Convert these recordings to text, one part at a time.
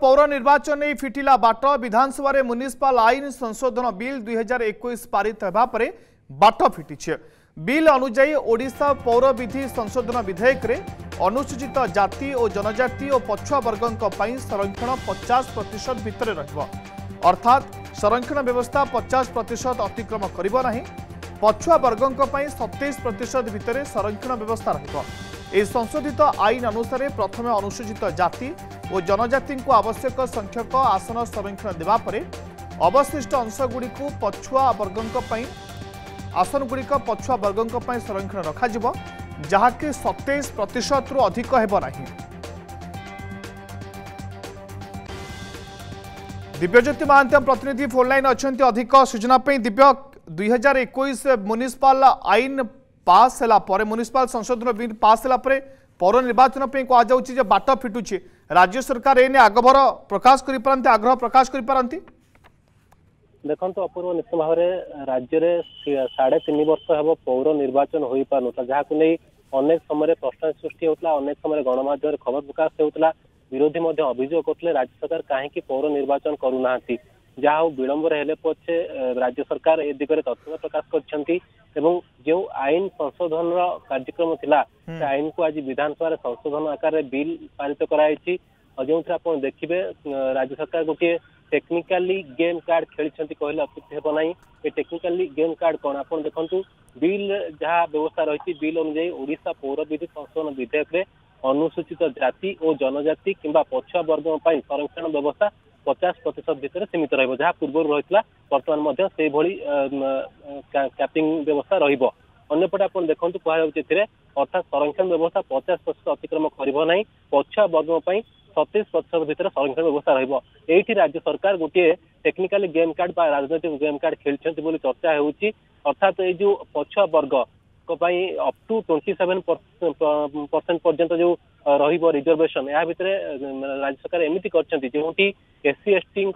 पौर निर्वाचन नहीं फिटिला बाट विधानसभा रे म्युनिसिपल आईन संशोधन बिल 2021 पारित होगा पर बाट फिटी बिल अनुजाई ओडिशा पौर विधि संशोधन विधेयक रे अनुसूचित जाति और जनजाति और पछुआ वर्गों संरक्षण 50% भितर रहिबो अर्थात संरक्षण व्यवस्था 50% अतिक्रम करिबो नाही पछुआ वर्गों 27% भितर संरक्षण व्यवस्था रहिबो। यह संशोधित आईन अनुसार प्रथम अनुसूचित जाति और जनजाति को आवश्यक संख्यक आसन संरक्षण देवा परे अवशिष्ट अंशगुड़ी पछुआ वर्गों आसनगुड़िक पछुआ वर्गों संरक्षण रखा जहाँकि 27% रु अधिक हेब नहीं। दिव्यज्योति महांती प्रतिनिधि फोन लाइन अच्छा अधिक सूचना दिव्य 2021 म्युनिसिपल आईन पास है म्युनिसिपल संशोधन बिल पास है पौर निर्वाचन कहुचे बाट फिटुचे राज्य सरकार एने आगभर प्रकाश कर आग्रह प्रकाश कर देखो अपूर्व निश्चित भाव में राज्य में 3.5 वर्ष हम पौर निर्वाचन हो पार जहाँ नहीं अनेक समय प्रश्न सृष्टि होता अनेक समय गणमाध्यम खबर प्रकाश होता विरोधी अभियोग करते राज्य सरकार कहीं पौर निर्वाचन करूना जहाँ विलंब हेले पछे राज्य सरकार ए दिगरे तत्पर प्रकाश कर जो आईन संशोधन कार्यक्रम थिला आईन को आज विधानसभा संशोधन आकार बिल पारित कराई जो आप देखिए राज्य सरकार गोटे टेक्निकाली गेम कार्ड खेली कहले अत्युक्ति हेब नहीं ये टेक्निकाली गेम कार्ड कौन आप देखु बिल जहाँ व्यवस्था रही बिल अनुजाई ओडिशा पौर विधि संशोधन विधेयक रे अनुसूचित जाति और जनजाति किंबा पछुआ वर्गों संरक्षण व्यवस्था 50% भितर सीमित रही जहाँ पूर्व रही बर्तमान से कैपिंग व्यवस्था रपटे आप देखो कहुचे अर्थात संरक्षण व्यवस्था 50% अतिक्रम करना पछुआ वर्गों 27% भितर संरक्षण व्यवस्था रही राज्य सरकार गोटे टेक्निकाली गेम कार्ड राजनैतिक गेम कार्ड खेली चर्चा होती अर्थात ये जो पछुआ वर्ग अप टू 27% पर्यंत जो रहिबो रिजर्वेशन या भितर राज्य सरकार एमती करछंती जोटी एससी एसटी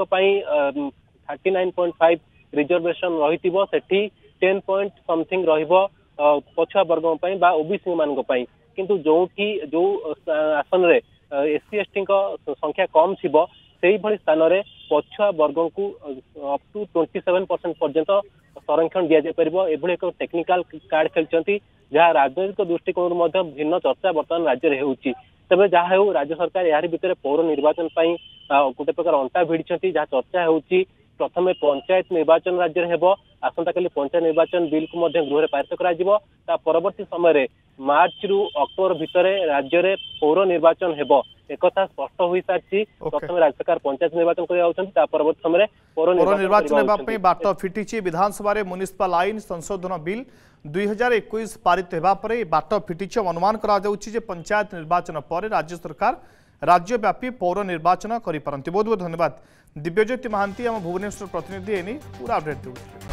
39.5 रिजर्वेशन रही सेठी 10 पॉइंट समथिंग रहिबो पछुआ वर्गों बा ओबीसी मानक किंतु जो आसन रे एससी एसटी संख्या कम थिबो सेही भली स्थान रे पछुआ वर्गों को अप टू 27% पर्यंत संरक्षण दि जापर एभली एक टेक्निकाल कार्ड खेलती जहाँ राजनैतिक दृष्टिकोण भिन्न चर्चा बर्तमान राज्य में होती तेज जहाँ हो राज्य सरकार यार भितर पौर निर्वाचन गोटे प्रकार अंटा भिड़ी जहाँ चर्चा होती प्रथम पंचायत निर्वाचन राज्य में आसंता काली पंचायत निर्वाचन बिल को गृह पारित कर परवर्ती समय मार्च रु अक्टोबर भितर राज्य में पौर निर्वाचन हेब एक स्पष्ट हो सारी प्रथम राज्य सरकार पंचायत निर्वाचन कर परवर्ती समय पौर निर्वाचन बाट फिटी विधानसभा म्युनिसिपल आईन संशोधन बिल 2021 पारित होगा बाट फिटी अनुमान करा पंचायत निर्वाचन पर राज्य सरकार राज्यव्यापी पौर निर्वाचन करें। बहुत बहुत धन्यवाद दिव्यज्योति महांती आम भुवनेश्वर प्रतिनिधि एने पूरा अपडेट देते।